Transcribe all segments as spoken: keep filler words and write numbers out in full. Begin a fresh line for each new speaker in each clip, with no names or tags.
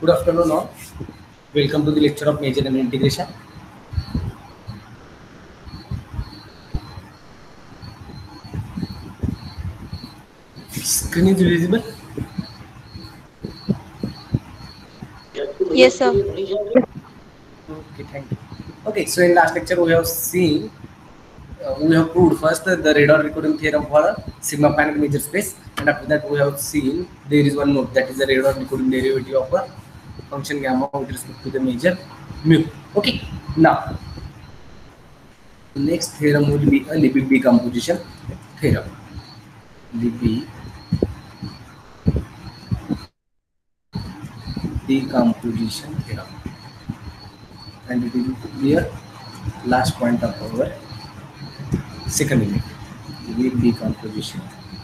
Good afternoon all. Welcome to the lecture of measure and integration. Screen is visible?
Yes, sir.
Okay, thank you. Okay, so in last lecture we have seen, uh, we have proved first the Radon-Nikodym theorem for a sigma finite measure space, and after that we have seen there is one more, that is the Radon-Nikodym derivative of a function gamma with respect to the measure mu. Okay, now the next theorem will be a Lebesgue decomposition theorem. Lebesgue decomposition theorem, and it will be a last point of our second unit. Lebesgue decomposition.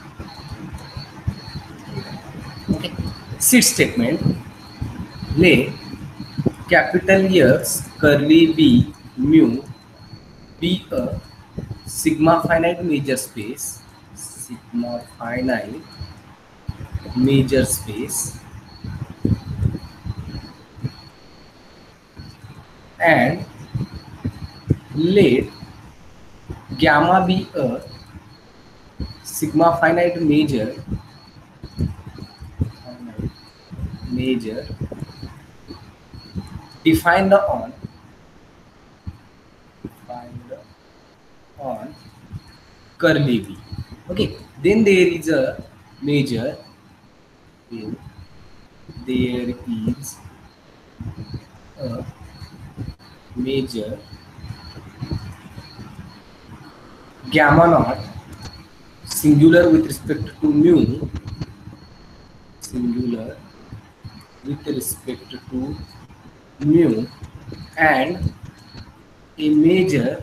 Okay. Seed statement. Let capital X curly B mu be a sigma finite measure space. Sigma finite measure space, and let gamma be a sigma finite measure finite measure defined on defined on curly B. Okay, then there is a measure, then there is a measure gamma naught singular with respect to mu, singular with respect to mu, and a measure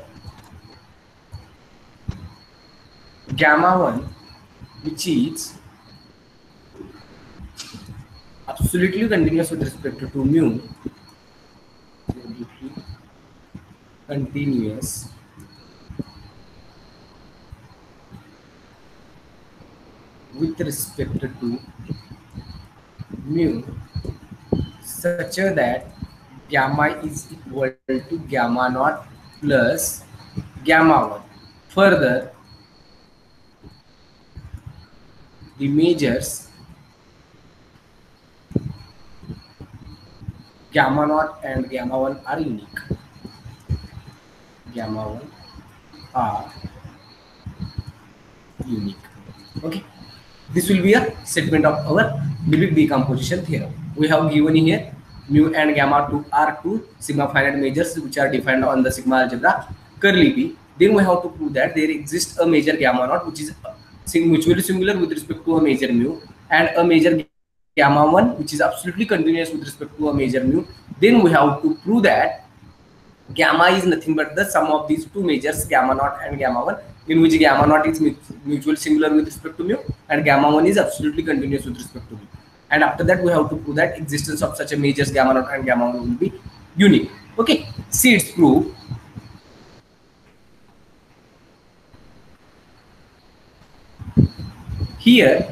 gamma one which is absolutely continuous with respect to mu, absolutely continuous with respect to mu, such that gamma is equal to gamma naught plus gamma one. Further, the measures gamma naught and gamma one are unique. Gamma one are unique. Okay, this will be a statement of our Lebesgue decomposition theorem. We have given here mu and gamma two are two sigma finite measures which are defined on the sigma algebra curly B. Then we have to prove that there exists a measure gamma naught which is mutually singular with respect to a measure mu, and a measure gamma one which is absolutely continuous with respect to a measure mu. Then we have to prove that gamma is nothing but the sum of these two measures, gamma naught and gamma one, in which gamma naught is mutually singular with respect to mu and gamma one is absolutely continuous with respect to mu. And after that we have to prove that existence of such a measures gamma naught and gamma one will be unique. Okay, see its proof. Here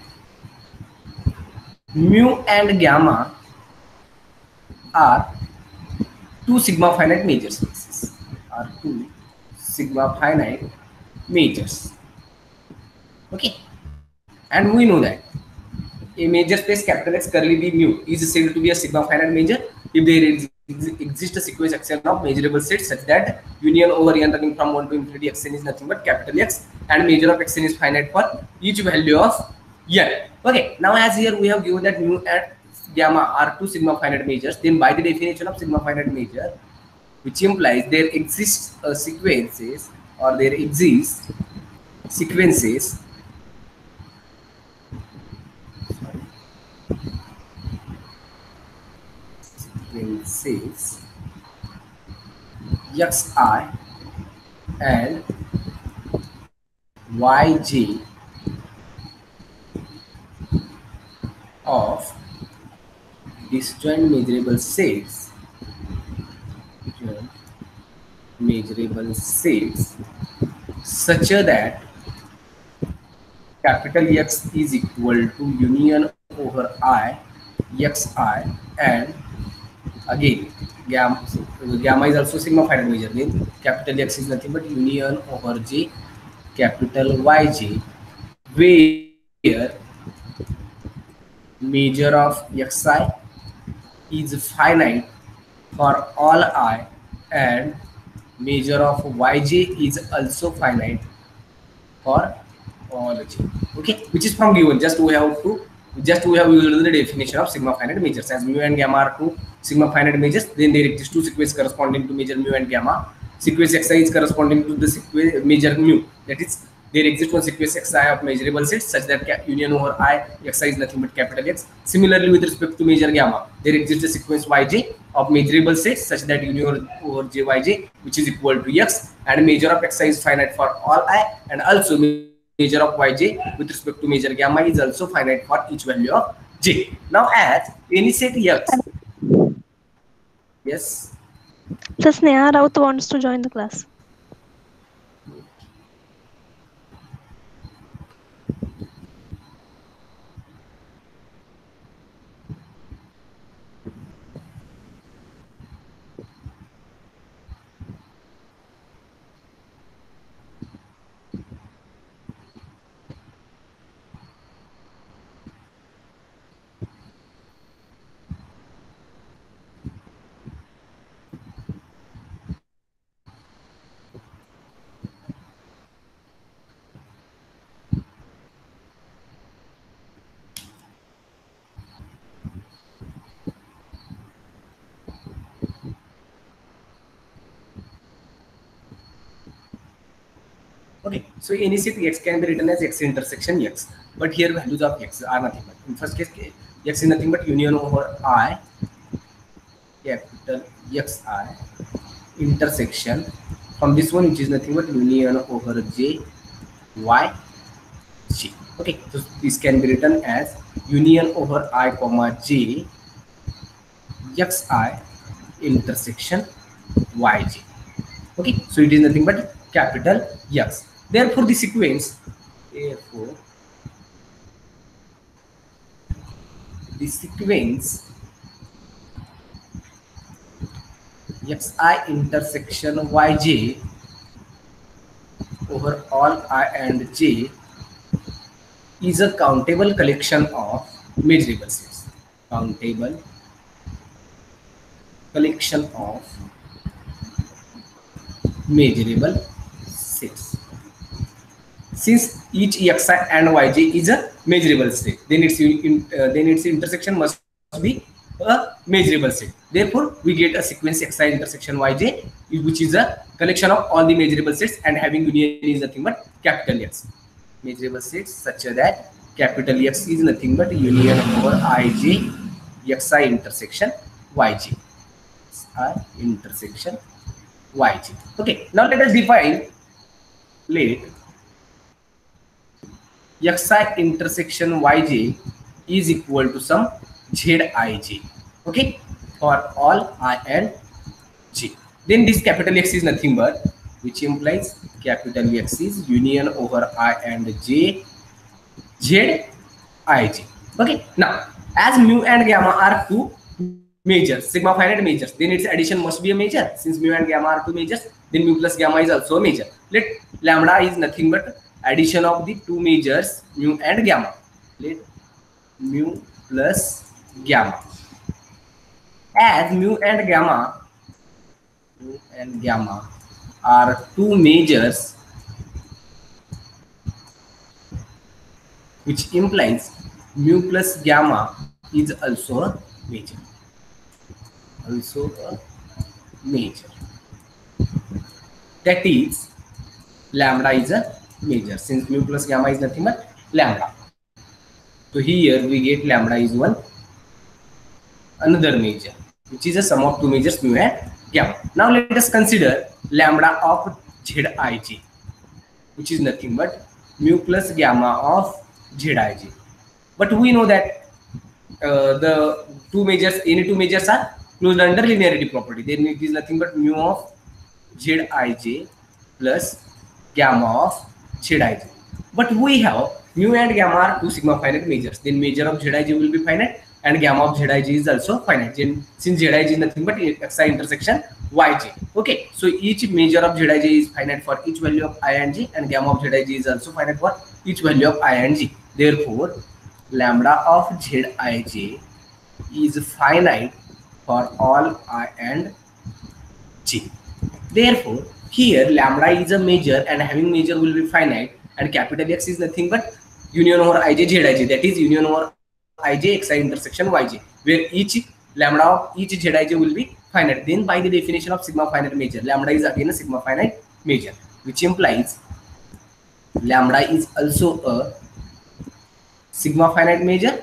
mu and gamma are two sigma finite measure spaces, are two sigma finite measures. Okay, and we know that a major space capital X curly B mu is said to be a sigma finite measure if there is, exists a sequence xn of measurable sets such that union over n running from one to infinity xn is nothing but capital X, and measure of xn is finite for each value of n. Okay, now as here we have given that mu and gamma are two sigma finite measures, then by the definition of sigma finite measure, which implies there exists a sequences or there exists sequences sequences xi and yj of disjoint measurable sets, disjoint measurable sets, such that capital X is equal to union over I xi, and again gamma, gamma is also sigma finite major. Then capital X is nothing but union over J capital Yj, where measure of xi is finite for all I, and measure of yj is also finite for all j. Okay, which is from given. Just we have to just we have used the definition of sigma finite measures. As mu and gamma are two sigma finite measures, then there exist two sequences corresponding to measure mu and gamma. Sequence xi is corresponding to the sequence measure mu. That is, there exists one sequence xi of measurable sets such that union over I xi is nothing but capital X. Similarly, with respect to measure gamma, there exists a sequence yj of measurable sets such that union over jyj, which is equal to x, and measure of xi is finite for all I, and also measure of yj with respect to measure gamma is also finite for each value of j. Now, as any set x, yes.
So Sneha Raut wants to join the class.
Okay, so any set x can be written as x intersection x, but here values of x are nothing but, in first case, x is nothing but union over I capital xi intersection from this one, which is nothing but union over j y j. Okay, so this can be written as union over I comma j xi intersection yj. Okay, so it is nothing but capital X. Therefore, the sequence, therefore, the sequence xi intersection yj over all I and j is a countable collection of measurable sets. Countable collection of measurable sets. Since each xi and yj is a measurable set, then its in, uh, then its intersection must be a measurable set. Therefore, we get a sequence xi intersection yj, which is a collection of all the measurable sets and having union is nothing but capital X. Measurable sets such that capital X is nothing but union over ij xi intersection yj. Xi intersection yj. Okay, now let us define, let xi intersection yj is equal to some zij. Okay, for all I and j. Then this capital X is nothing but, which implies capital X is union over I and j z ij. Okay, now as mu and gamma are two measures, sigma finite measures, then its addition must be a measure. Since mu and gamma are two measures, then mu plus gamma is also a measure. Let lambda is nothing but addition of the two measures mu and gamma. Let mu plus gamma. As mu and gamma, mu and gamma are two measures, which implies mu plus gamma is also a measure. Also a measure. That is, lambda is a measure, since mu plus gamma is nothing but lambda. So here we get lambda is one another measure, which is a sum of two measures mu and gamma. Now let us consider lambda of zij, which is nothing but mu plus gamma of zij. But we know that uh, the two measures, any two measures are closed under linearity property. Then it is nothing but mu of zij plus gamma of zij. But we have mu and gamma are two sigma finite measures. Then measure of zij will be finite and gamma of Zij is also finite, since Zij is nothing but xi intersection yj. Okay, so each measure of Zij is finite for each value of I and j, and gamma of Zij is also finite for each value of I and j. Therefore, lambda of Zij is finite for all I and j. Therefore, here lambda is a measure and having measure will be finite, and capital X is nothing but union over Ij Zij, that is union over Ij xi intersection yj, where each lambda of each Zij will be finite. Then by the definition of sigma finite measure, lambda is again a sigma finite measure, which implies lambda is also a sigma finite measure,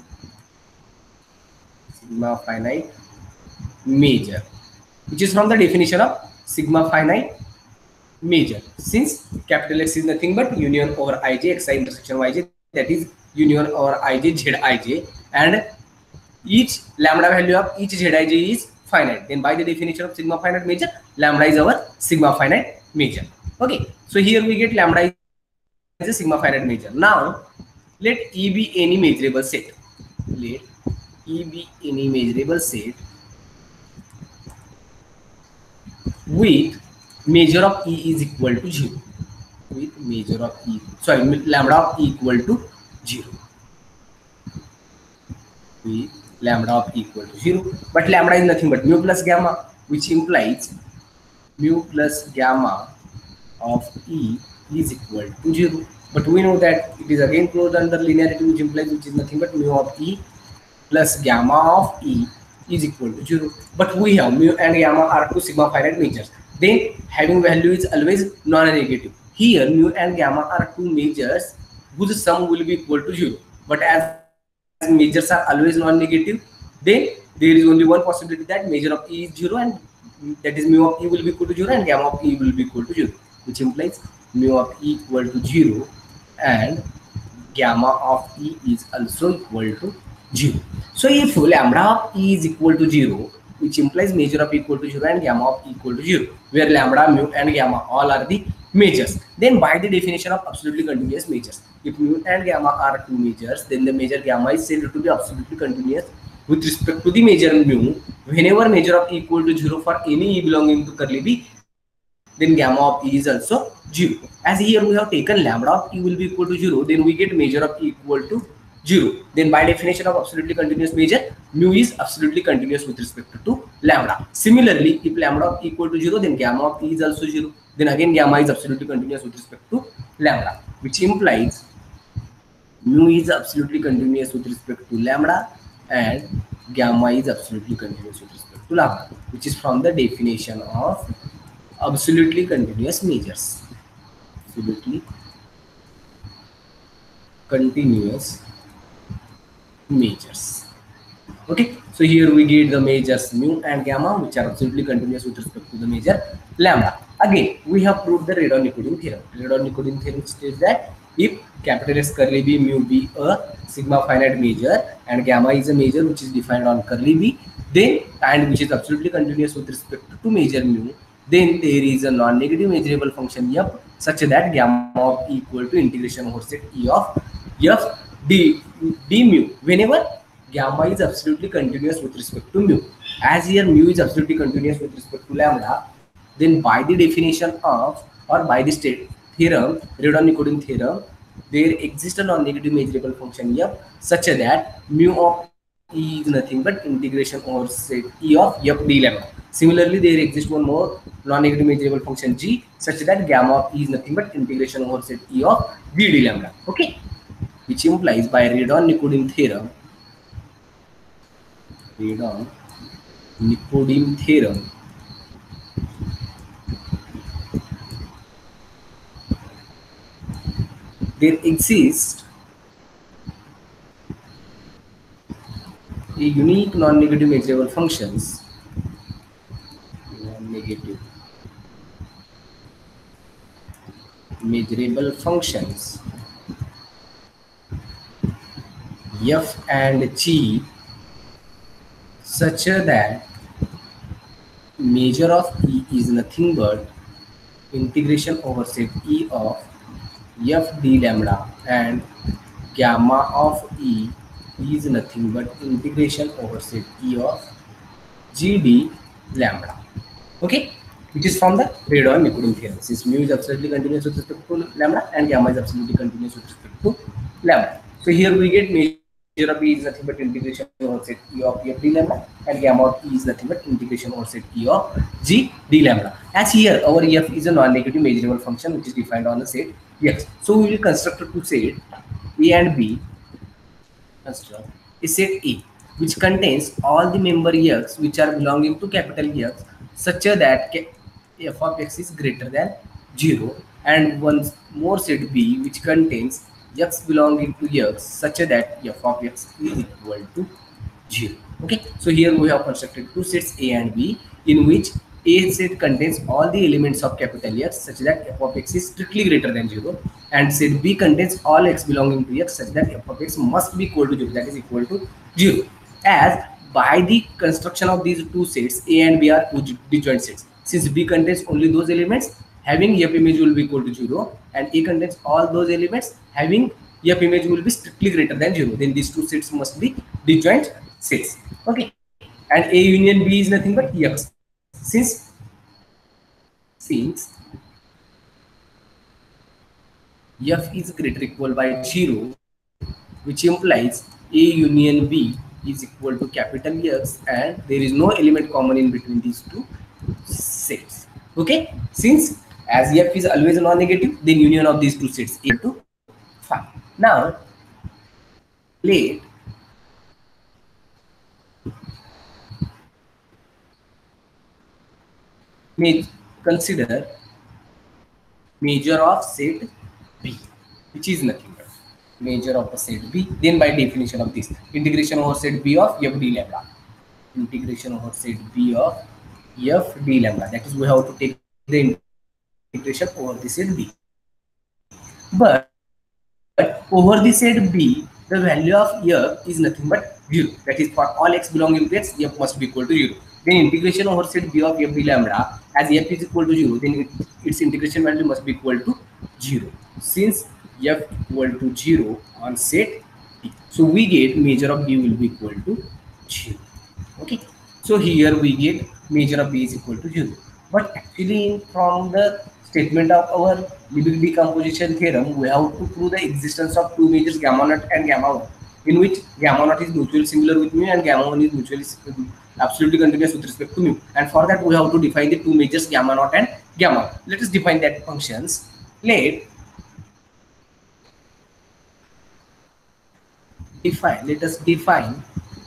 sigma finite measure, which is from the definition of sigma finite measure, since capital X is nothing but union over Ij xi intersection yj, that is union over Ij Zij, and each lambda value of each Zij is finite. Then by the definition of sigma finite measure, lambda is our sigma finite measure. Okay, so here we get lambda is a sigma finite measure. Now let E be any measurable set. Let E be any measurable set with measure of E is equal to zero. With measure of E, sorry, lambda of E equal to zero. With lambda of E equal to zero, but lambda is nothing but mu plus gamma, which implies mu plus gamma of E is equal to zero. But we know that it is again closed under linearity, which implies which is nothing but mu of E plus gamma of E is equal to zero. But we have mu and gamma are two sigma finite measures. Then having value is always non-negative. Here mu and gamma are two measures whose sum will be equal to zero. But as measures are always non-negative, then there is only one possibility that measure of E is zero, and that is mu of E will be equal to zero and gamma of E will be equal to zero, which implies mu of E equal to zero and gamma of E is also equal to zero. So if lambda of E is equal to zero, which implies measure of E equal to zero and gamma of E equal to zero, where lambda, mu and gamma all are the measures, then by the definition of absolutely continuous measures, if mu and gamma are two measures, then the measure gamma is said to be absolutely continuous with respect to the measure mu. Whenever measure of E equal to zero for any E belonging to curly B, then gamma of E is also zero. As here we have taken lambda of E will be equal to zero, then we get measure of E equal to zero. Then by definition of absolutely continuous measure, mu is absolutely continuous with respect to lambda. Similarly, if lambda of E equal to zero, then gamma of E is also zero. Then again gamma is absolutely continuous with respect to lambda, which implies mu is absolutely continuous with respect to lambda and gamma is absolutely continuous with respect to lambda, which is from the definition of absolutely continuous measures. Absolutely continuous measures. Okay, so here we get the measures mu and gamma, which are absolutely continuous with respect to the measure lambda. Again, we have proved the Radon-Nikodym theorem. Radon-Nikodym theorem states that if capital S curly B mu be a sigma finite measure and gamma is a measure which is defined on curly B, then and which is absolutely continuous with respect to measure mu, then there is a non-negative measurable function f such that gamma of E equal to integration over set E of f d, d mu, whenever gamma is absolutely continuous with respect to mu. As here mu is absolutely continuous with respect to lambda, then by the definition of or by the state theorem, Radon-Nikodym theorem, there exists a non-negative measurable function f such that mu of E is nothing but integration over set E of f d lambda. Similarly, there exists one more non-negative measurable function g such that gamma of E is nothing but integration over set E of v d lambda. Okay, which implies by Radon-Nikodym theorem, Radon-Nikodym theorem, there exists a unique non-negative measurable functions, non-negative measurable functions f and g such that measure of E is nothing but integration over set E of f d lambda and gamma of E is nothing but integration over set E of G D lambda. Okay, which is from the Radon-Nikodym theorem. Since mu is absolutely continuous with respect to lambda and gamma is absolutely continuous with respect to lambda. So here we get measure of E is nothing but integration over set E of E of D lambda, and gamma of E is nothing but integration over set E of G D lambda. As here our F is a non-negative measurable function which is defined on the set X. So we will construct two set A and B. Construct a set A which contains all the member X which are belonging to capital X such that f of x is greater than zero, and one more set B which contains x belonging to x such that f of x is equal to zero. Okay, so here we have constructed two sets A and B in which A set contains all the elements of capital X such that f of x is strictly greater than zero, and set B contains all x belonging to x such that f of x must be equal to zero, that is equal to zero. As by the construction of these two sets, A and B are two disjoint sets. Since B contains only those elements, having F image will be equal to zero, and A contains all those elements, having F image will be strictly greater than zero. Then these two sets must be disjoint sets. Okay, and A union B is nothing but X. Since since F is greater or equal by zero, which implies A union B is equal to capital X, and there is no element common in between these two sets. Okay, since as F is always non-negative, then union of these two sets is equal to five. Now let me consider measure of set B, which is nothing but measure of the set B. Then by definition of this, integration over set B of F D lambda, integration over set B of F D lambda, that is we have to take the integration over the set B. But, but over the set B, the value of F is nothing but zero, that is for all x belonging to x, F must be equal to zero. Then integration over set B of F D lambda, as F is equal to zero, then it, its integration value must be equal to zero. Since F equal to zero on set B, so we get measure of B will be equal to zero. Okay, so here we get measure of B is equal to zero. But actually, from the statement of our Lebesgue decomposition theorem, we have to prove the existence of two measures gamma naught and gamma one, in which gamma naught is mutually similar with mu and gamma one is mutually absolutely continuous with respect to mu. And for that, we have to define the two measures gamma naught and gamma one. Let us define that functions. Let define. Let us define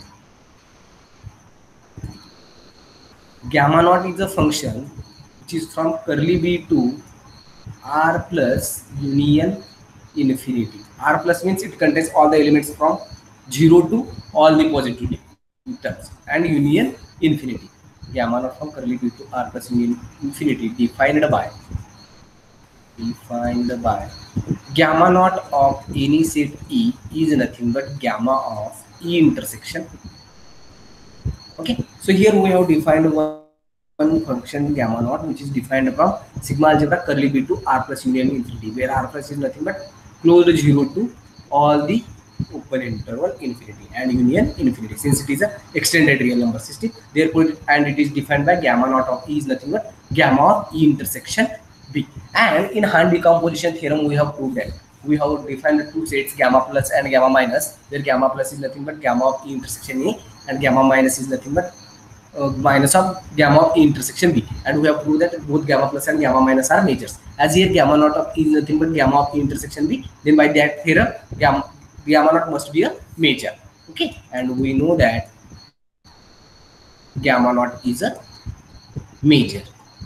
gamma naught is a function which is from curly B to R plus union infinity. R plus means it contains all the elements from zero to all the positive terms, and union infinity. Gamma naught from curly B to R plus union infinity defined by defined by gamma naught of any set E is nothing but gamma of E intersection. Okay, so here we have defined one, one function gamma naught which is defined from sigma algebra curly B to R plus union infinity, where R plus is nothing but closed zero to all the open interval infinity and union infinity, since it is a extended real number system. Therefore, and it is defined by gamma naught of E is nothing but gamma of E intersection B. And in Hahn decomposition theorem, we have proved that we have defined two sets gamma plus and gamma minus, where gamma plus is nothing but gamma of E intersection A, and gamma minus is nothing but uh, minus of gamma of E intersection B. And we have proved that both gamma plus and gamma minus are measures. As here gamma naught of E is nothing but gamma of E intersection B, then by that theorem gamma gamma naught must be a measure. Okay, and we know that gamma naught is a measure.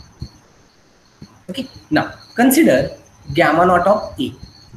Okay, now consider gamma naught of A,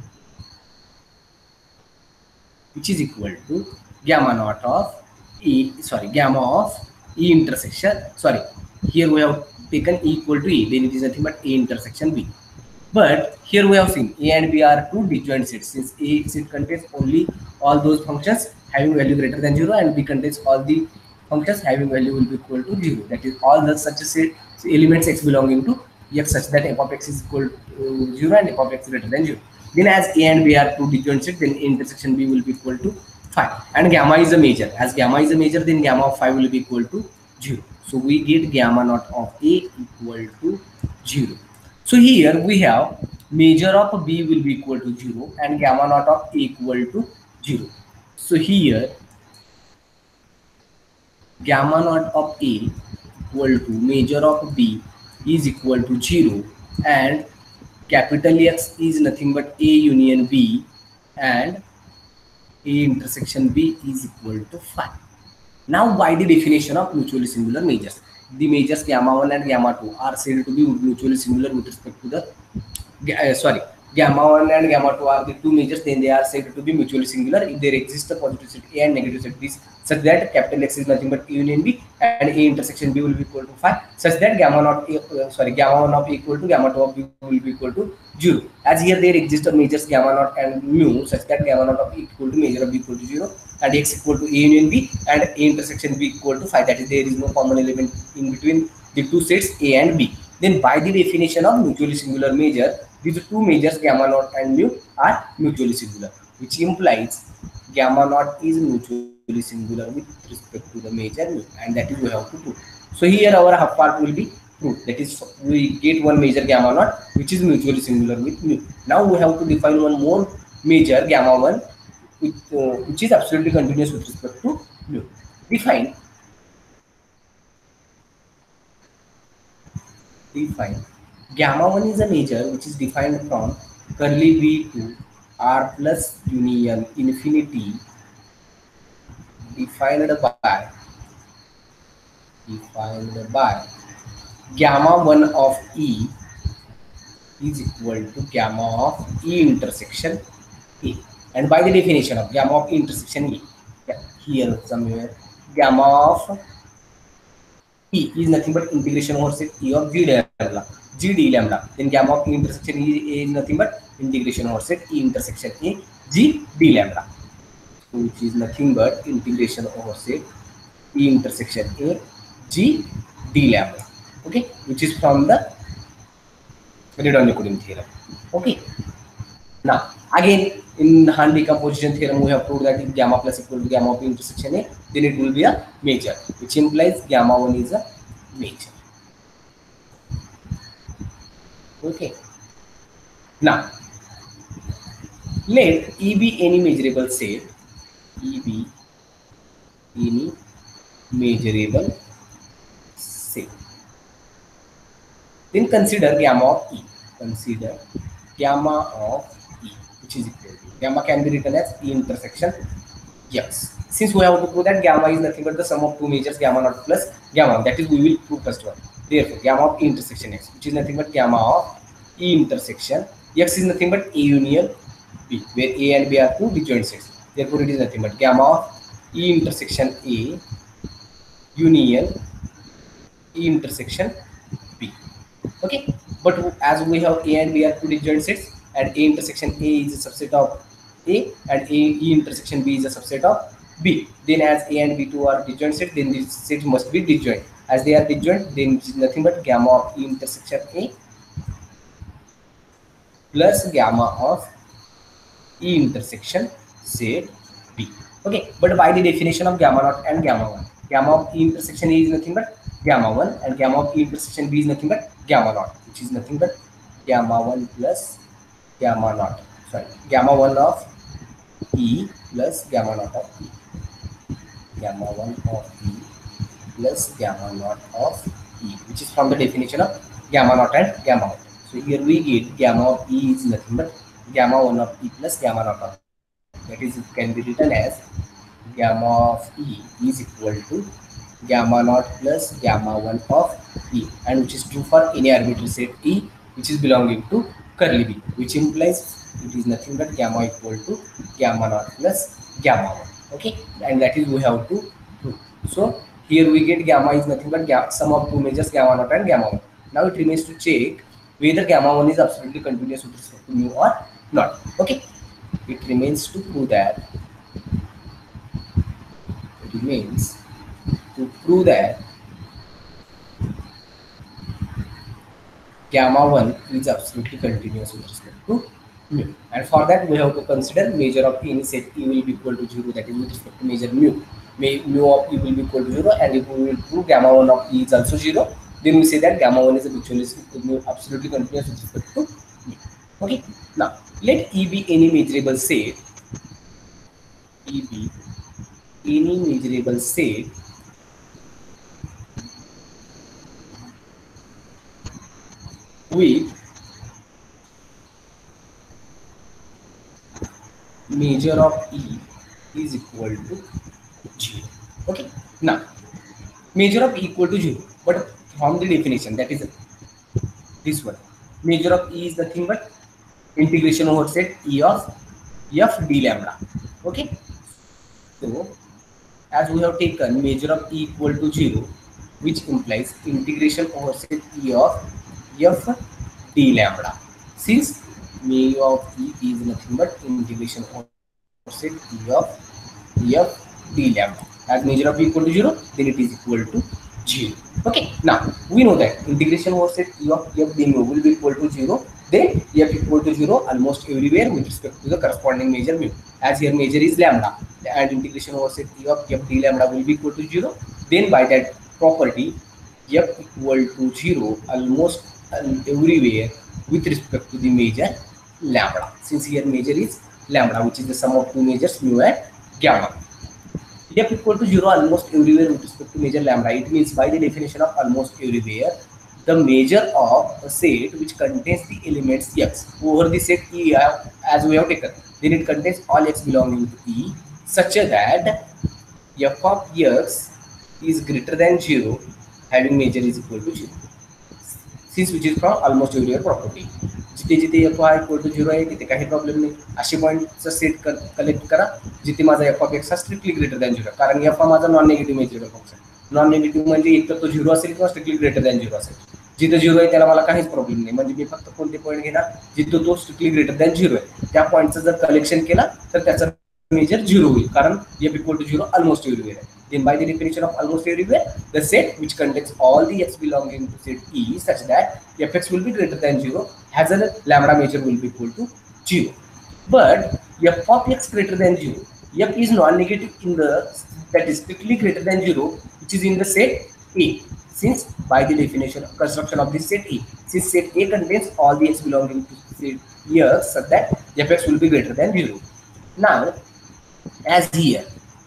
which is equal to gamma naught of E, sorry, gamma of E intersection, sorry, here we have taken E equal to E, then it is nothing but A intersection B. But here we have seen A and B are two disjoint sets, since A set contains only all those functions having value greater than zero, and B contains all the functions having value will be equal to zero. That is all the such a set elements x belonging to x such that f of x is equal to zero and f of x greater than zero. Then as A and B are two disjoint sets, then A intersection B will be equal to phi, and gamma is a major. As gamma is a major, then gamma of phi will be equal to zero. So we get gamma naught of A equal to zero. So here we have major of B will be equal to zero and gamma naught of A equal to zero. So here gamma naught of A equal to major of B is equal to zero, and capital X is nothing but A union B, and A intersection B is equal to phi. Now, by the definition of mutually singular majors, the majors gamma one and gamma two are said to be mutually singular with respect to the uh, sorry gamma one and gamma two are the two majors, then they are said to be mutually singular if there exists a positive set A and negative set B such that capital X is nothing but A union B and A intersection B will be equal to phi, such that gamma not A, uh, sorry gamma one of A equal to gamma two of B will be equal to zero. As here there exist a majors gamma naught and mu such that gamma naught of A equal to major of B equal to zero and X equal to A union B and A intersection B equal to phi, that is there is no common element in between the two sets A and B. Then by the definition of mutually singular major, these two majors gamma naught and mu are mutually singular, which implies gamma naught is mutually singular with respect to the major mu, and that is we have to prove. So here our half part will be proved, that is we get one major gamma naught which is mutually singular with mu. Now we have to define one more major gamma one with, uh, which is absolutely continuous with respect to mu. Define define gamma one is a major which is defined from curly B to R plus union infinity, defined by defined by gamma one of E is equal to gamma of E intersection A, and by the definition of gamma of E intersection E, yeah, here somewhere gamma of E is nothing but integration over set E of G lambda, G d lambda. Then gamma of E intersection E is nothing but integration over set E intersection A G d lambda, which is nothing but integration over set E intersection A G d lambda. Okay, which is from the Redon-Nikodym theorem. Okay. Now again in Hahn decomposition theorem we have proved that if gamma plus equal to gamma of E intersection A, then it will be a major, which implies gamma one is a major. Okay. Now let E be any measurable set, E be any measurable set. Then consider gamma of E. Consider gamma of E, which is equal to gamma can be written as E intersection X. Since we have to prove that gamma is nothing but the sum of two majors gamma naught plus gamma, that is we will prove first one. Therefore, gamma of E intersection X, which is nothing but gamma of E intersection X is nothing but A union B, where A and B are two disjoint sets. Therefore, it is nothing but gamma of E intersection A union E intersection B. Okay, but as we have A and B are two disjoint sets, and A intersection A is a subset of A and A E intersection B is a subset of B, then as A and B two are disjoint sets, then this set must be disjoint. As they are disjoint, then it is nothing but gamma of E intersection A plus gamma of E intersection set B. Okay, but by the definition of gamma naught and gamma one, gamma of E intersection A is nothing but gamma one and gamma of E intersection B is nothing but gamma naught, which is nothing but gamma one plus gamma naught, sorry, gamma one of E plus gamma naught of E, gamma one of E plus gamma naught of E, which is from the definition of gamma naught and gamma one. So here we get gamma of E is nothing but gamma one of E plus gamma naught of E. That is, it can be written as gamma of E is equal to gamma naught plus gamma one of E, and which is true for any arbitrary set E which is belonging to curly B, which implies it is nothing but gamma equal to gamma naught plus gamma one. Okay, and that is we have to prove. So here we get gamma is nothing but gamma, sum of two majors gamma naught and gamma one. Now it remains to check whether gamma one is absolutely continuous with respect to mu or not. Okay, it remains to prove that it remains to prove that gamma one is absolutely continuous with respect to mu. And for that we have to consider measure of E in set E will be equal to zero, that is with respect to measure mu. May, mu of E will be equal to zero, and if we will prove gamma one of E is also zero, then we say that gamma one is a mutually absolutely continuous with respect to mu. Okay, now let E be any measurable set, E be any measurable set with measure of E is equal to zero. Okay, now measure of E equal to zero, but from the definition, that is this one, measure of E is nothing but integration over set E of f d lambda. Okay, so as we have taken measure of E equal to zero, which implies integration over set E of f d lambda, since mu of E is nothing but integration over set E of f d lambda. As measure of E equal to zero, then it is equal to zero. Okay, now we know that integration over set E of f d mu will be equal to zero, then f equal to zero almost everywhere with respect to the corresponding measure mu. As here measure is lambda, and integration over set E of f d lambda will be equal to zero, then by that property f equal to zero almost everywhere with respect to the measure lambda, since here measure is lambda, which is the sum of two measures mu and gamma. F equal to zero almost everywhere with respect to measure lambda. It means by the definition of almost everywhere, the measure of a set which contains the elements x over the set E as we have taken, then it contains all x belonging to E, such that f of x is greater than zero having measure is equal to zero, since which is from almost everywhere property. जिथे जिथे f हा equal to zero आहे तिथे काही problem नाही, असे पॉईंटचा set collect करा जिथे माझा f ऑफ x हा स्ट्रिक्टली ग्रेटर दॅन झिरो, कारण f हा माझा non negative measurable function. Non negative म्हणजे एक तर तो झिरो असेल किंवा स्ट्रिक्टली ग्रेटर दॅन झिरो असेल. जिथे झिरो आहे त्याला मला काहीच प्रॉब्लेम नाही, म्हणजे मी फक्त कोणते पॉईंट घेणार जिथे तो स्ट्रिक्टली ग्रेटर दॅन झिरो आहे, त्या पॉईंटचं जर कलेक्शन केला तर त्याचा measure zero होईल, कारण f equal to zero almost everywhere. Then by the definition of almost everywhere, the set which contains all the x belonging to set E such that fx will be greater than zero has a lambda measure will be equal to zero. But f of x greater than zero, f is non-negative in the that is strictly greater than zero, which is in the set A. Since by the definition of construction of this set A, since set A contains all the x belonging to set E such that fx will be greater than zero. Now, as here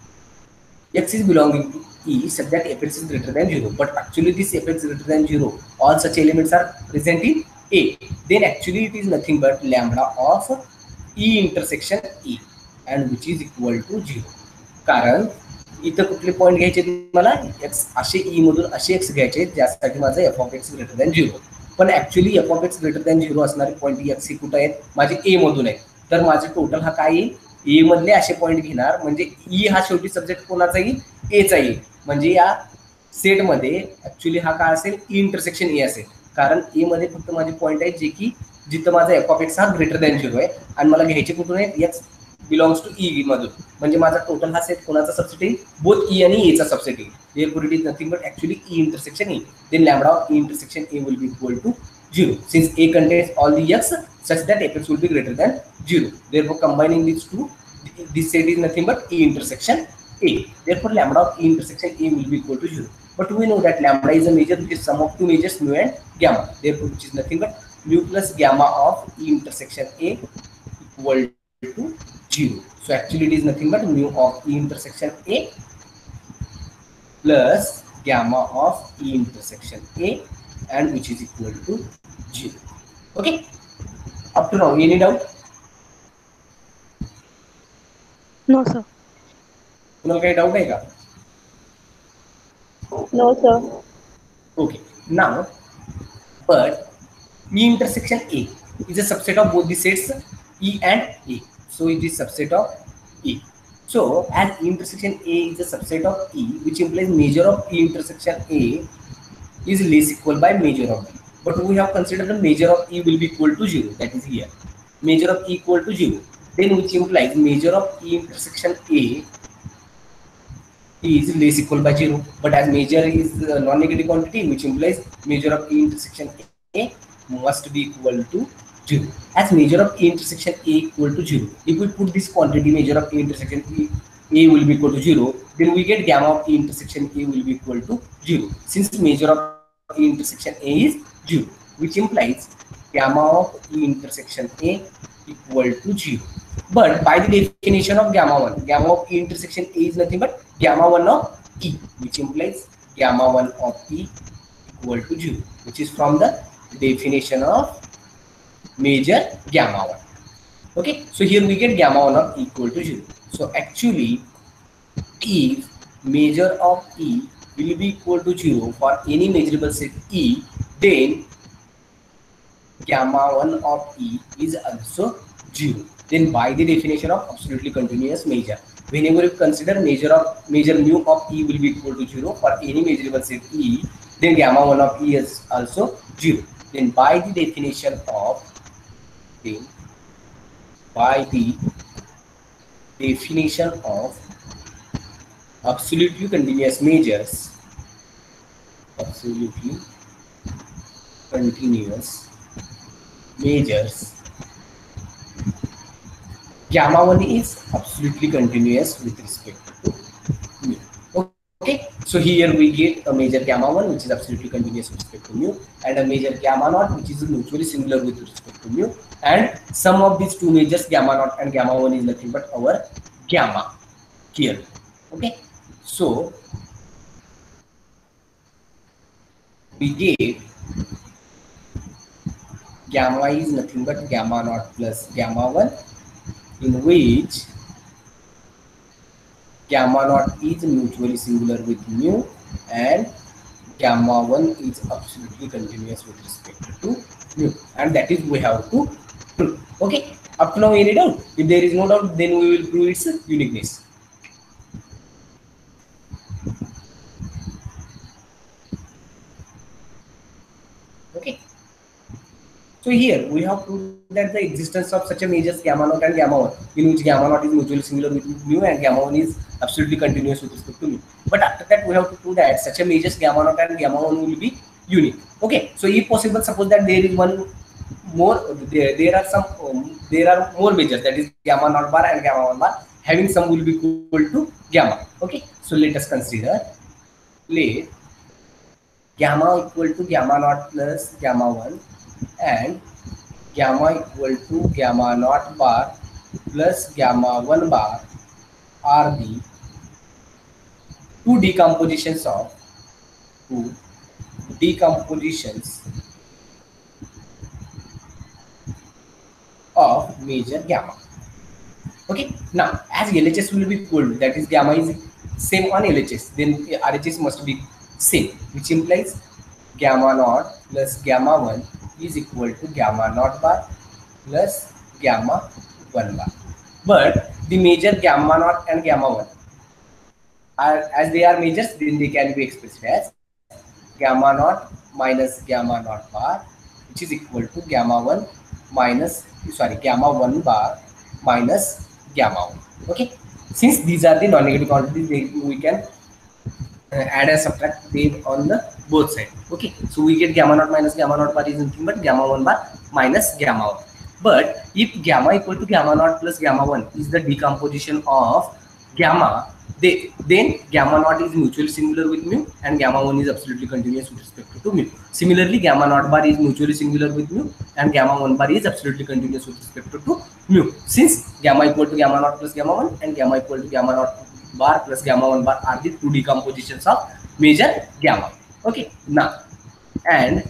x is belonging to E such that fx is greater than zero, but actually this fx greater than zero, all such elements are present in A, then actually it is nothing but lambda of E intersection E, and which is equal to zero. कारण इथं कुठले point घ्यायचे मला x असे E मधून असे x घ्यायचे ज्यासाठी माझा f of x greater than zero, पण actually f of x greater than zero असणारे पॉईंट x हे कुठे आहेत माझे A मधून आहेत, तर माझे टोटल हा काय येईल ए मधले असे पॉईंट घेणार, म्हणजे ई हा शेवटी सब्जेक्ट कोणाचा येईल एचा येईल, म्हणजे या सेट मध्ये ऍक्च्युअली हा काय असेल ई इंटरसेक्शन ए असेल, कारण ए मध्ये फक्त माझे पॉईंट आहेत जे की जिथं माझा एफ ऑफ एक्स हा ग्रेटर दॅन झिरो आहे आणि मला घ्यायचे कुठून आहेत एक्स बिलॉंग्स टू ई मधून, म्हणजे माझा टोटल हा सेट कोणाचा सबसेट येईल बोथ ई आणि एचा सबसेट येईल. Therefore it is nothing but actually E intersection A, then lambda of E intersection A will be equal to zero since A contains all the x such that fx will be greater than zero. Therefore, combining these two, this set is nothing but E intersection A. Therefore, lambda of E intersection A will be equal to zero. But we know that lambda is a measure which is sum of two measures mu and gamma. Therefore, which is nothing but mu plus gamma of E intersection A equal to zero. So actually, it is nothing but mu of E intersection A plus gamma of E intersection A, and which is equal to zero. Okay, up to now any doubt?
No sir.
कुणाला काही doubt आहे का?
No sir.
Okay, now but E intersection A is a subset of both the sets E and A, so it is subset of E. So as E intersection A is a subset of E, which implies measure of E intersection A is less equal by measure of E. But we have considered the measure of E will be equal to zero, that is here. Measure of E equal to zero, then which implies measure of E intersection A is less equal by zero. But as measure is a non-negative quantity, which implies measure of E intersection A must be equal to zero. As measure of A intersection A equal to zero. If we put this quantity measure of A intersection A, A will be equal to zero, then we get gamma of A intersection A will be equal to zero. Since measure of A intersection A is zero, which implies gamma of E intersection A equal to zero. But by the definition of gamma one, gamma of E intersection A is nothing but gamma one of E, which implies gamma one of E equal to zero, which is from the definition of measure gamma one. Okay, so here we get gamma one of E equal to zero. So actually, if measure of E will be equal to zero for any measurable set E, then gamma one of E is also zero. Then by the definition of absolutely continuous measure, whenever you consider measure of measure mu of E will be equal to zero for any measurable set E, then gamma one of E is also zero. Then by the definition of then by the definition of absolutely continuous measures, absolutely continuous measures, gamma one is absolutely continuous with respect to mu. Okay, so here we get a measure gamma one which is absolutely continuous with respect to mu, and a measure gamma naught which is mutually singular with respect to mu, and sum of these two measures gamma naught and gamma one is nothing but our gamma here. Okay, so we get gamma is nothing but gamma naught plus gamma one, in which gamma naught is mutually singular with mu and gamma one is absolutely continuous with respect to mu, and that is we have to prove. Okay, up to now any doubt? If there is no doubt, then we will prove its uniqueness. Okay, so here we have proved that the existence of such a measures gamma naught and gamma one, in which gamma naught is mutually singular with mu and gamma one is absolutely continuous with respect to mu. But after that we have to prove that such a measures gamma naught and gamma one will be unique. Okay, so if possible, suppose that there is one more, there, there are some um, there are more measures, that is gamma naught bar and gamma one bar having sum will be equal to gamma. Okay, so let us consider, let gamma equal to gamma naught plus gamma one and gamma equal to gamma naught bar plus gamma one bar are the two decompositions of two decompositions of measure gamma. Okay, now as L H S will be equal, that is gamma is same on L H S, then R H S must be same, which implies gamma naught plus gamma one is equal to gamma naught bar plus gamma one bar. But the measure gamma naught and gamma one are, as they are measures, then they can be expressed as gamma naught minus gamma naught bar, which is equal to gamma one minus sorry gamma one bar minus gamma one. Okay, since these are the non-negative quantities, they, we can uh, add and subtract them on the both sides. Okay, so we get gamma naught minus gamma naught bar is nothing but gamma one bar minus gamma one. But if gamma equal to gamma naught plus gamma one is the decomposition of gamma, they, then gamma naught is mutually singular with mu and gamma one is absolutely continuous with respect to mu. Similarly, gamma naught bar is mutually singular with mu and gamma one bar is absolutely continuous with respect to mu. Since gamma equal to gamma naught plus gamma one and gamma equal to gamma naught bar plus gamma one bar are the two decompositions of measure gamma. Okay, now and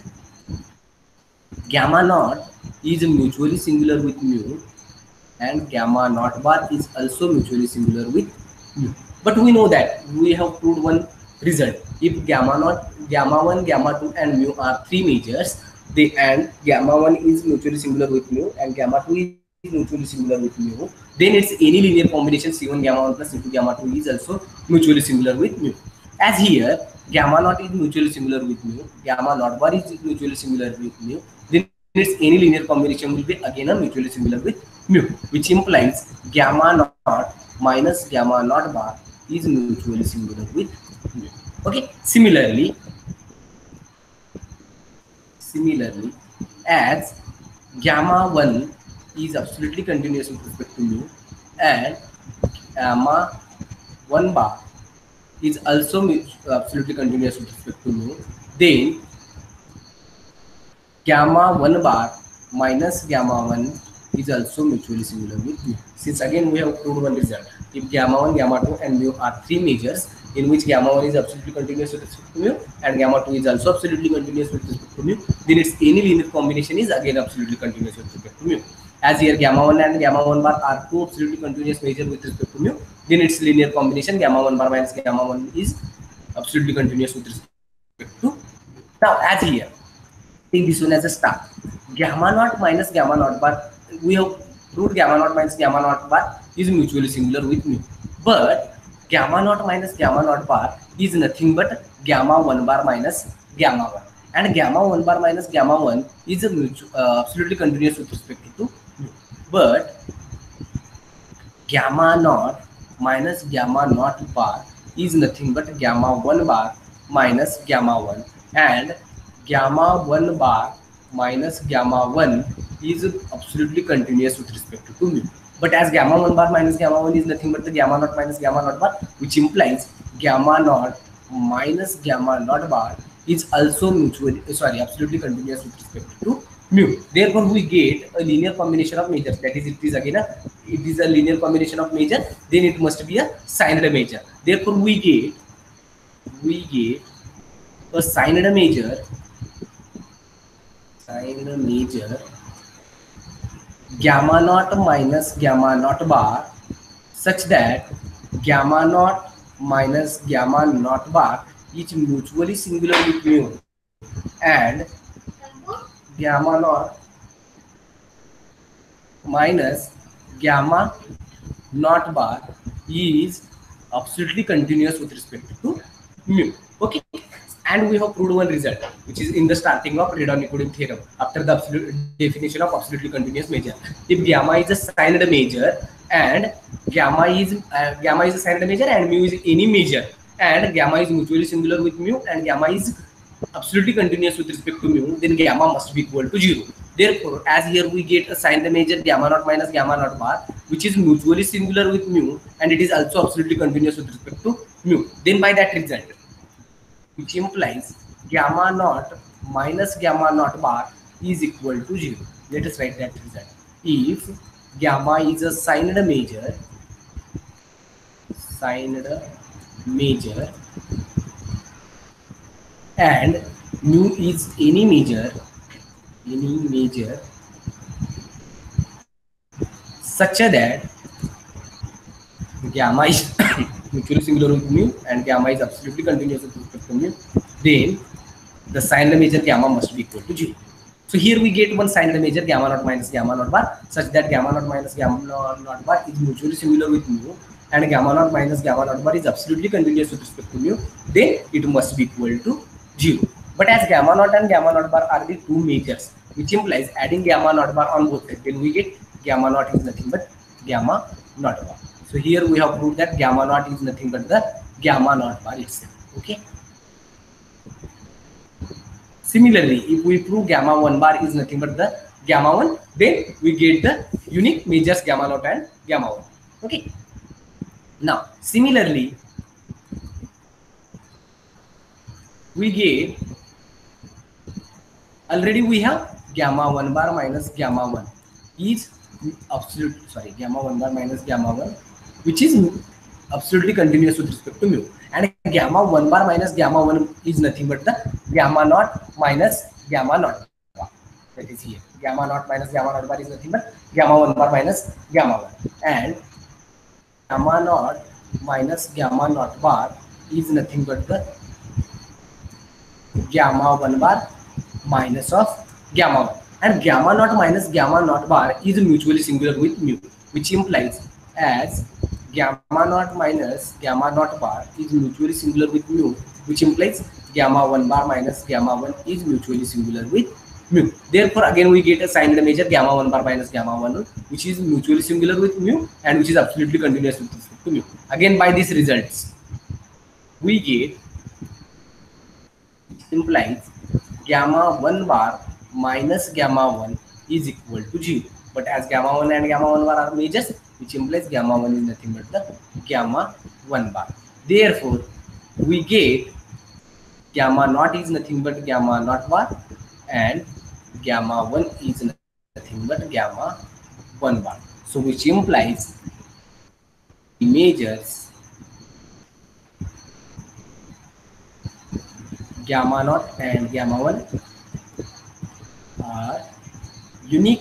gamma naught is mutually singular with mu and gamma naught bar is also mutually singular with mu. But we know that we have proved one result. If gamma naught, gamma one, gamma two and mu are three measures, they and gamma one is mutually singular with mu and gamma two is mutually singular with mu, then it's any linear combination C one gamma one plus C two gamma two is also mutually singular with mu. As here gamma naught is mutually singular with mu, gamma naught bar is mutually singular with mu, then its any linear combination will be again a mutually singular with mu, which implies gamma naught minus gamma naught bar is mutually singular with mu. Okay, similarly similarly as gamma one is absolutely continuous with respect to mu, and gamma one bar is also absolutely continuous with respect to mu, then gamma one bar minus gamma one is also mutually similar with mu. Since again we have proved one result, if gamma one, gamma two and mu are three measures in which gamma one is absolutely continuous with respect to mu and gamma two is also absolutely continuous with respect to mu, then its any linear combination is again absolutely continuous with respect to mu. As here gamma one and gamma one bar are two absolutely continuous measures with respect to mu, then its linear combination gamma one bar minus gamma one is absolutely continuous with respect to. Now as here, take this one as a start. Gamma naught minus gamma naught bar, we have proved gamma naught minus gamma naught bar is mutually similar with mu. But gamma naught minus gamma naught bar is nothing but gamma one bar minus gamma one. And gamma one bar minus gamma one is a mutual, uh, absolutely continuous with respect to mu. But gamma naught minus gamma naught bar is nothing but gamma one bar minus gamma one, and gamma one bar minus gamma one is absolutely continuous with respect to mu. But as gamma one bar minus gamma one is nothing but the gamma naught minus gamma naught bar, which implies gamma naught minus gamma naught bar is also mutually sorry absolutely continuous with respect to mu. Therefore we get a linear combination of measures, that is it is again a it is a linear combination of measure, then it must be a signed measure. Therefore we get we get a signed measure signed measure gamma naught minus gamma naught bar such that gamma naught minus gamma naught bar is mutually singular with mu, and gamma naught minus gamma naught bar is absolutely continuous with respect to mu. Okay, and we have proved one result, which is in the starting of Radon-Nikodym theorem after the absolute definition of absolutely continuous measure. If gamma is a signed measure and gamma is uh, gamma is a signed measure and mu is any measure, and gamma is mutually singular with mu and gamma is absolutely continuous with respect to mu, then gamma must be equal to zero. Therefore, as here we get a signed measure gamma naught minus gamma naught bar, which is mutually singular with mu and it is also absolutely continuous with respect to mu. Then by that result, which implies gamma naught minus gamma naught bar is equal to zero. Let us write that result. If gamma is a signed measure, signed measure, and mu is any measure, any measure such that gamma is mutually singular with mu and gamma is absolutely continuous with respect to mu, then the signed measure gamma must be equal to zero. So here we get one signed measure gamma naught minus gamma naught bar such that gamma naught minus gamma naught bar is mutually similar with mu and gamma naught minus gamma naught bar is absolutely continuous with respect to mu, then it must be equal to zero. But as gamma naught and gamma naught bar are the two measures, which implies adding gamma naught bar on both sides, then we get gamma naught is nothing but gamma naught bar. So here we have proved that gamma naught is nothing but the gamma naught bar itself. Okay. Similarly, if we prove gamma one bar is nothing but the gamma one, then we get the unique measures gamma naught and gamma one. Okay. Now, similarly, we get already we have gamma one bar minus gamma one is absolute sorry gamma one bar minus gamma one, which is absolutely continuous with respect to mu, and gamma one bar minus gamma one is nothing but the gamma naught minus gamma naught bar. That is here gamma naught minus gamma naught bar is nothing but gamma one bar minus gamma one, and gamma naught minus gamma naught bar is nothing but the gamma one bar minus of gamma one, and gamma naught minus gamma naught bar is mutually singular with mu, which implies as gamma naught minus gamma naught bar is mutually singular with mu, which implies gamma one bar minus gamma one is mutually singular with mu. Therefore, again we get a signed measure gamma one bar minus gamma one, which is mutually singular with mu and which is absolutely continuous with respect to mu. Again, by these results, we get implies gamma one bar minus gamma one is equal to zero. But as gamma one and gamma one bar are majors, which implies gamma one is nothing but the gamma one bar. Therefore, we get gamma naught is nothing but gamma naught bar, and gamma one is nothing but gamma one bar. So which implies the measures gamma naught and gamma one are unique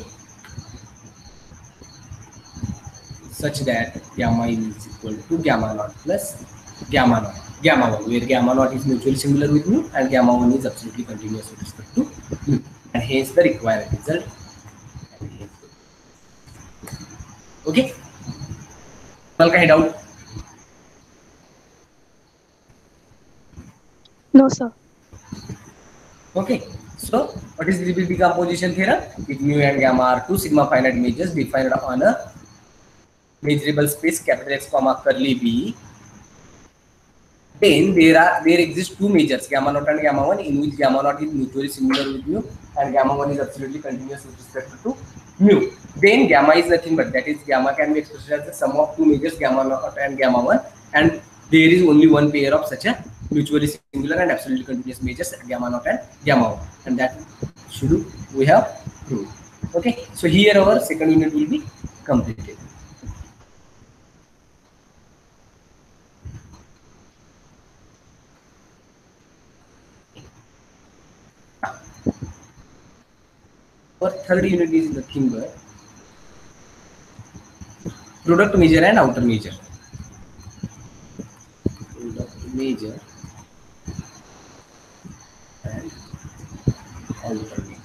such that gamma is equal to gamma naught plus gamma naught, gamma one, where gamma naught is mutually singular with mu and gamma one is absolutely continuous with respect to mu, and hence the required result. Okay, any doubt?
No, sir.
Okay, so what is the decomposition theorem? If mu and gamma are two sigma finite measures defined on a measurable space capital X comma curly b, then there are there exist two measures, gamma naught and gamma one, in which gamma naught is mutually similar with mu and gamma one is absolutely continuous with respect to mu. Then gamma is nothing but, that is, gamma can be expressed as the sum of two measures, gamma naught and gamma one, and there is only one pair of such a mutually singular and absolutely continuous measures, gamma naught and gamma one, and that should we have proved. Okay, so here our second unit will be completed. Our third unit is nothing but product measure and outer measure. Product measure and outer measure.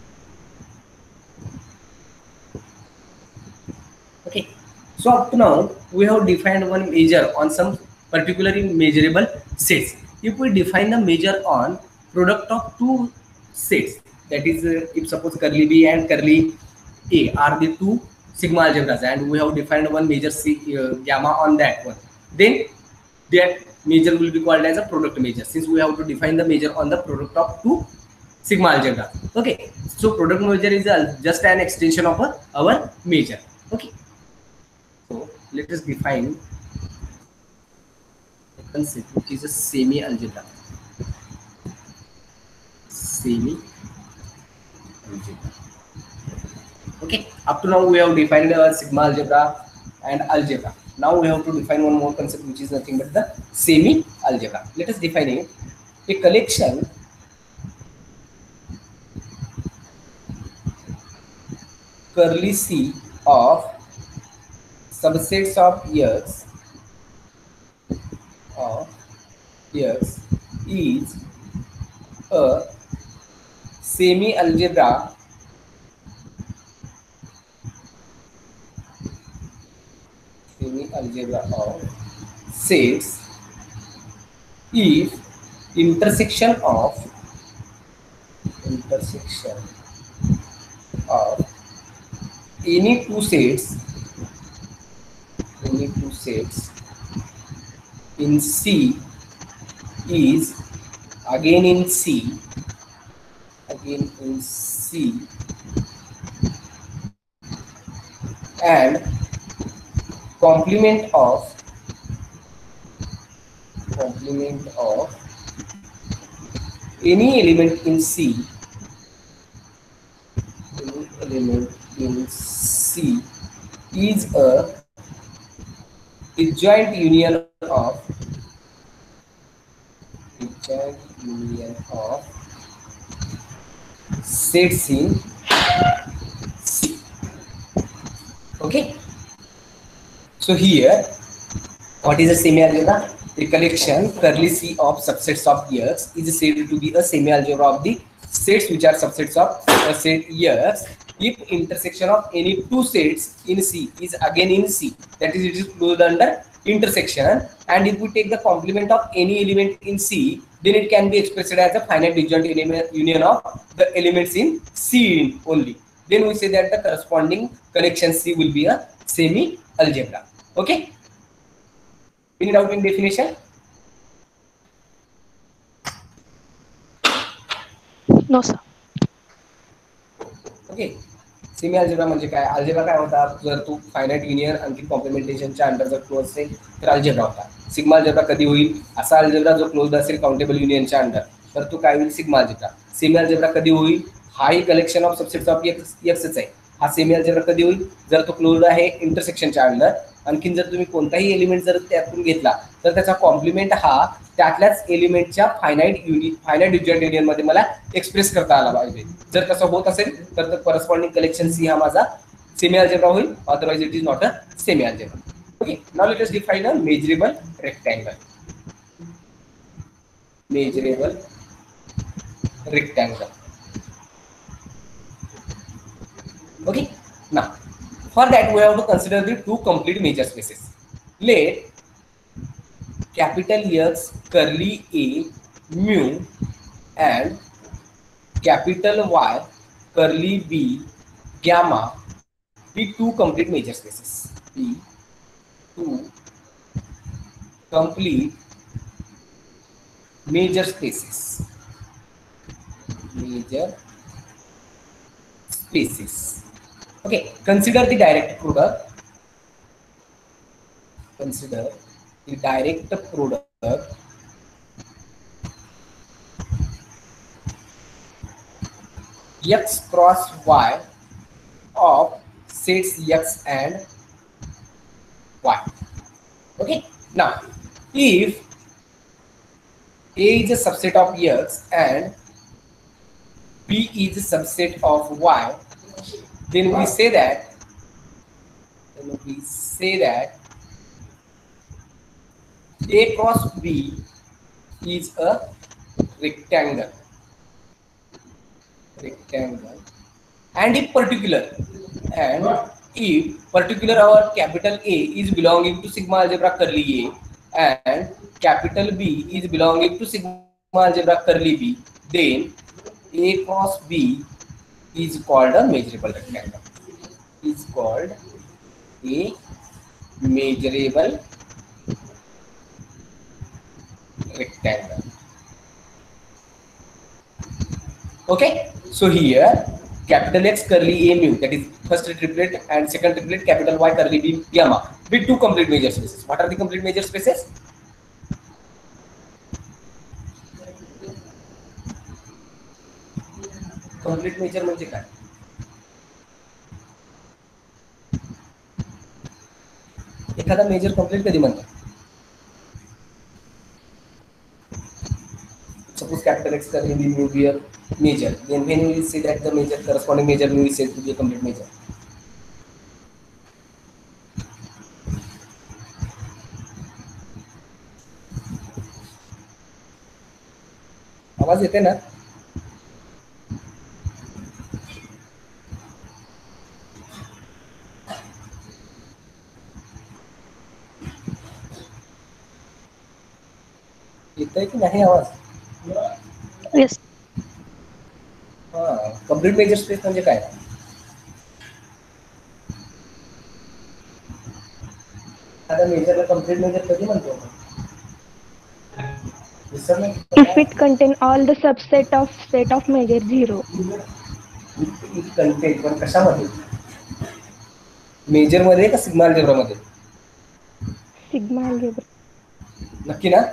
Okay, so up to now we have defined one measure on some particularly measurable sets. If we define the measure on product of two sets, that is, uh, if suppose curly b and curly a are the two sigma algebras, and we have defined one measure C, uh, gamma on that one, then that measure will be called as a product measure, since we have to define the measure on the product of two sigma algebra. Okay, so product measure is a, just an extension of a, our measure. Okay, so let us define a concept which is a semi algebra. Semi algebra. Okay, up to now we have defined a sigma algebra and algebra. Now we have to define one more concept which is nothing but the semi algebra. Let us define it. A collection curly C of subsets of X of X is a semi algebra semi algebra of sets if intersection of intersection of any two sets any two sets in C is again in C again in C and complement of complement of any element in C any element in C is a disjoint union of disjoint union of sets in C. Okay, so here what is a semi algebra? A collection curly C of subsets of X is said to be a semi algebra of the sets which are subsets of a set X if intersection of any two sets in C is again in C, that is, it is closed under intersection, and if we take the complement of any element in C, then it can be expressed as a finite disjoint union of the elements in C only. Then we say that the corresponding connection C will be a semi algebra. Okay, any doubt in definition?
No, sir.
Okay, semi algebra म्हणजे काय? Algebra काय होता? जर तू finite union आणखी कॉम्प्लिमेंटेशनच्या under जर close असेल तर अल्जेब्रा होता. सिग्मा अल्जेब्रा कधी होईल? असा अल्जेब्रा जो क्लोज असेल काउंटेबल युनियनच्या अंडर, तर तो काय होईल? Sigma algebra. सेमी अल्जेब्रा कधी होईल? हाही collection of subsets of X एक्सच आहे. हा सेमी अल्जेब्रा कधी होईल? जर तो क्लोज आहे इंटरसेक्शनच्या अंडर. आणखीन जर तुम्ही कोणताही एलिमेंट जर त्यातून घेतला तर त्याचा कॉम्प्लिमेंट हा त्यातल्याच एलिमेंटच्या फायनाईट युनि फायनाईट डिजिट युनियनमध्ये मला एक्सप्रेस करता आला पाहिजे. जर तसं होत असेल तर करस्पॉन्डिंग कलेक्शन सी हा माझा सेमी अल्जेब्रा होईल. Otherwise it is not a semi algebra. Okay, now let us define a measurable rectangle. Measurable rectangle. Okay, now for that we have to consider the two complete measure spaces. Let capital X curly A mu and capital Y curly B gamma be two complete measure spaces. Be two complete major spaces. Major spaces. Okay, consider the direct product. Consider the direct product x cross y of sets x and y. Okay, now if A is a subset of x and B is a subset of y, then we say that then we say that A cross B is a rectangle. Rectangle. And if particular and if particular our capital A is belonging to sigma algebra curly A and capital B is belonging to sigma algebra curly B, then A cross B is called a measurable rectangle. Is called a measurable rectangle. Okay, so here capital X curly A mu, that is first triplet, and second triplet capital Y curly B gamma with two complete measure spaces. What are the complete measure spaces? Complete measure म्हणजे काय? एखादा major complete कधी म्हणतात? Suppose capital X curly B mu be a measure, then when we will say that the measure corresponding measure mu is said to be a complete measure. आवाज येते ना? येतोय की नाही आवाज?
Yes.
हा, कंप्लीट मेजर स्पेस म्हणजे काय? आता मेजरला कंप्लीट मेजर कधी म्हणतो आपण? विसरलं?
If it contain all the subset of set of measure zero.
Content पण कशामध्ये? मेजर मध्ये का सिग्मा अल्जेब्रा मध्ये?
Sigma algebra.
नक्की ना?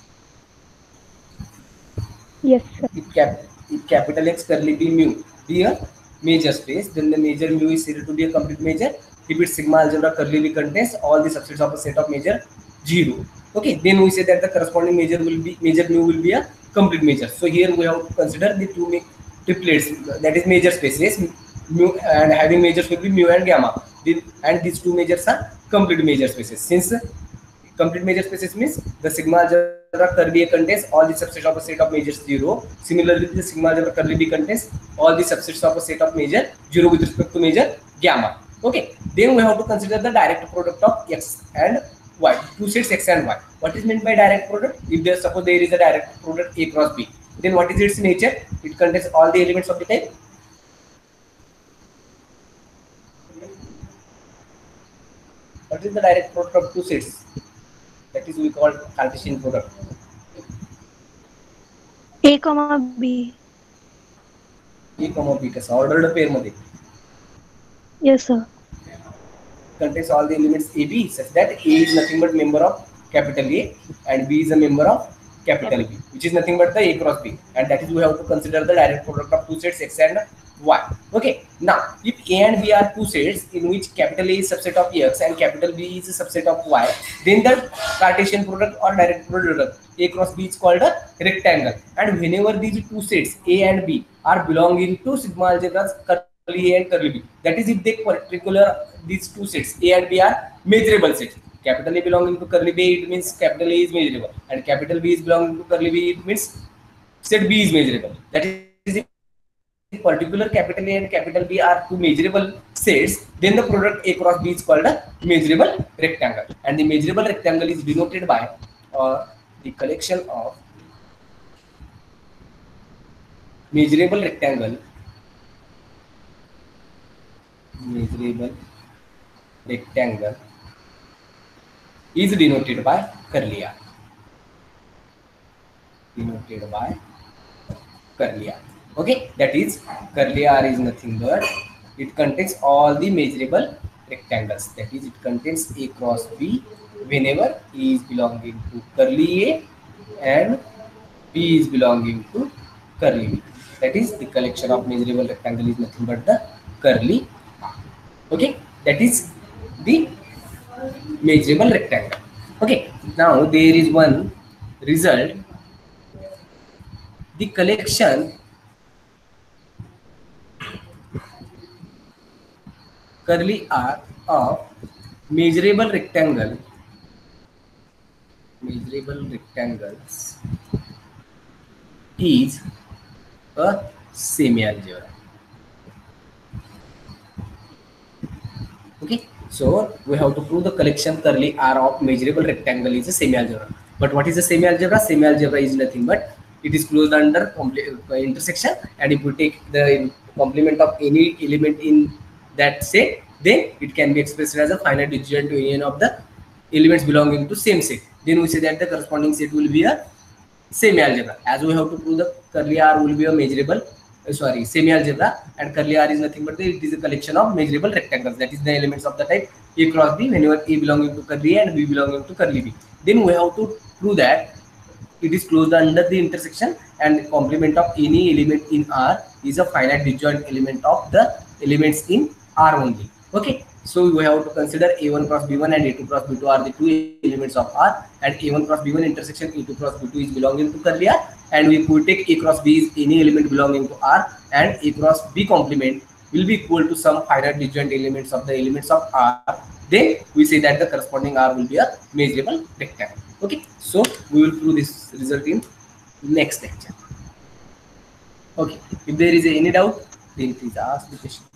Yes, sir.
If cap if capital X curly B mu be a major space, then the major mu is said to be a complete measure. If its sigma algebra curly B contains all the subsets of a set of measure zero, okay, then we say that the corresponding measure will be major mu will be a complete measure. So here we have to consider the two triplets, that is major spaces mu, and having measures will be mu and gamma, and these two measures are complete measure spaces. Since complete measure spaces means the sigma algebra curly A contains all the subsets of a set of measures zero. Similarly, the sigma algebra curly B contains all the subsets of a set of measure zero with respect to measure gamma. Okay, then we have to consider the direct product of x and y, two sets x and y. What is meant by direct product? If there suppose there is a direct product A cross B, then what is its nature? It contains all the elements of the type. What is the direct product of two sets? That is we call Cartesian product.
A comma B.
A comma B कसा ordered pair मध्ये?
Yes, sir.
Contains all the elements A, B such that A is nothing but member of capital A and B is a member of capital B, which is nothing but the A cross B, and that is we have to consider the direct product of two sets X and Y. Okay, now if A and B are two sets in which capital A is subset of X and capital B is a subset of Y, then the Cartesian product or direct product A cross B is called a rectangle. And whenever these two sets A and B are belonging to sigma algebras curly A and curly B, that is if they particular these two sets A and B are measurable sets. Capital A belonging to curly B, it means capital A is measurable, and capital B is belonging to curly B, it means set B is measurable. That is if particular capital A and capital B are two measurable sets, then the product A cross B is called a measurable rectangle, and the measurable rectangle is denoted by uh, the collection of measurable rectangle measurable rectangle is denoted by curly R. Denoted by curly R. Okay, that is curly R is nothing but it contains all the measurable rectangles. That is, it contains A cross B whenever A is belonging to curly A and B is belonging to curly B. That is, the collection of measurable rectangle is nothing but the curly R. Okay, that is the measurable rectangle. Okay, now there is one result. The collection curly R of measurable rectangle measurable rectangles is a semi-algebra. Okay, so we have to prove the collection curly R of measurable rectangle is a semi-algebra. But what is a semi-algebra? Semi-algebra is nothing but it is closed under intersection, and if we take the complement of any element in that set, then it can be expressed as a finite disjoint union of the elements belonging to same set. Then we say that the corresponding set will be a semi-algebra. As we have to prove the curly R will be a measurable uh, sorry semi-algebra, and curly R is nothing but the, it is a collection of measurable rectangles, that is the elements of the type A cross B whenever A belonging to curly A and B belonging to curly B. Then we have to prove that it is closed under the intersection, and the complement of any element in R is a finite disjoint element of the elements in R only. Okay, so we have to consider A one cross B one and A two cross B two are the two elements of R, and A one cross B one intersection A two cross B two is belonging to curly R, and if we take A cross B is any element belonging to R, and A cross B complement will be equal to some finite disjoint elements of the elements of R, then we say that the corresponding R will be a measurable rectangle. Okay, so we will prove this result in next lecture. Okay, if there is any doubt, then please ask the question.